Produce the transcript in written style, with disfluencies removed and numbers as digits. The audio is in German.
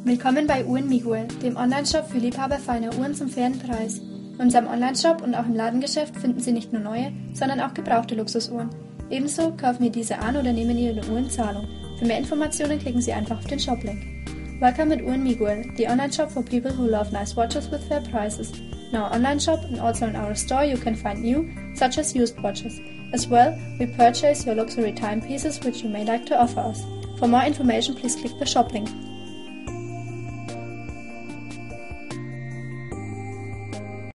Willkommen bei Uhren Miquel, dem Onlineshop für Liebhaber feiner Uhren zum fairen Preis. In unserem Onlineshop und auch im Ladengeschäft finden Sie nicht nur neue, sondern auch gebrauchte Luxusuhren. Ebenso kaufen wir diese an oder nehmen Ihre Uhr in Zahlung. Für mehr Informationen klicken Sie einfach auf den Shop-Link. Welcome at Uhren Miquel, the online shop for people who love nice watches with fair prices. In our online shop and also in our store you can find new, such as used watches. As well, we purchase your luxury timepieces which you may like to offer us. For more information, please click the shop link.